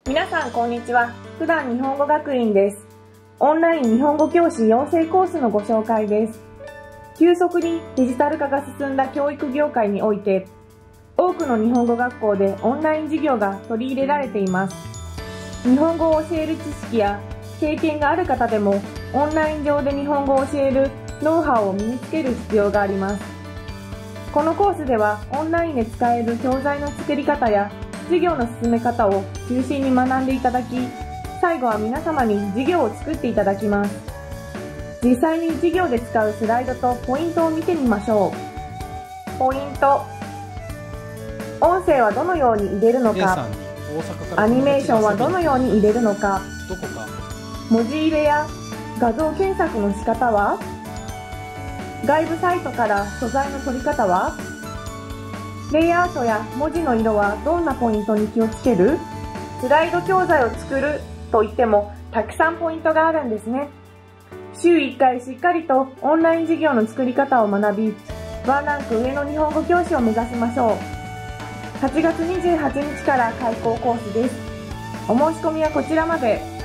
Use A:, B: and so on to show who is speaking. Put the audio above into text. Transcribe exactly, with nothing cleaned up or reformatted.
A: 皆さんこんにちは。普段日本語学院です。オンライン日本語教師養成コースのご紹介です。急速にデジタル化が進んだ教育業界において、多くの日本語学校でオンライン授業が取り入れられています。日本語を教える知識や経験がある方でも、オンライン上で日本語を教えるノウハウを身につける必要があります。このコースでは、オンラインで使える教材の作り方や授業の進め方を中心に学んでいただき、最後は皆様に授業を作っていただきます。実際に授業で使うスライドとポイントを見てみましょう。ポイント。音声はどのように入れるのか、アニメーションはどのように入れるのか、文字入れや画像検索の仕方は、外部サイトから素材の取り方は、レイアウトや文字の色はどんなポイントに気をつける？スライド教材を作るといってもたくさんポイントがあるんですね。週いっかいしっかりとオンライン授業の作り方を学び、ワンランク上の日本語教師を目指しましょう。はちがつにじゅうはちにちから開講コースです。お申し込みはこちらまで。